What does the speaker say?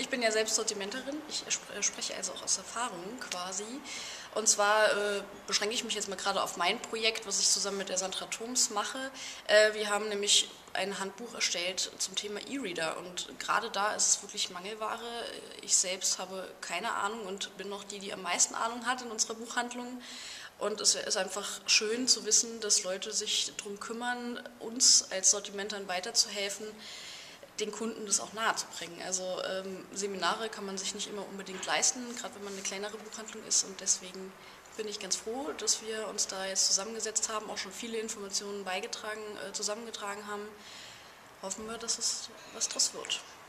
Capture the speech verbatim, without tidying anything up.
bin ja selbst Sortimenterin, ich spreche also auch aus Erfahrung quasi. Und zwar äh, beschränke ich mich jetzt mal gerade auf mein Projekt, was ich zusammen mit der Sandra Thoms mache. Äh, wir haben nämlich ein Handbuch erstellt zum Thema E-Reader und gerade da ist es wirklich Mangelware. Ich selbst habe keine Ahnung und bin noch die, die am meisten Ahnung hat in unserer Buchhandlung. Und es ist einfach schön zu wissen, dass Leute sich darum kümmern, uns als Sortimentern weiterzuhelfen, den Kunden das auch nahe zu bringen. Also ähm, Seminare kann man sich nicht immer unbedingt leisten, gerade wenn man eine kleinere Buchhandlung ist, und deswegen bin ich ganz froh, dass wir uns da jetzt zusammengesetzt haben, auch schon viele Informationen beigetragen, äh, zusammengetragen haben. Hoffen wir, dass es was draus wird.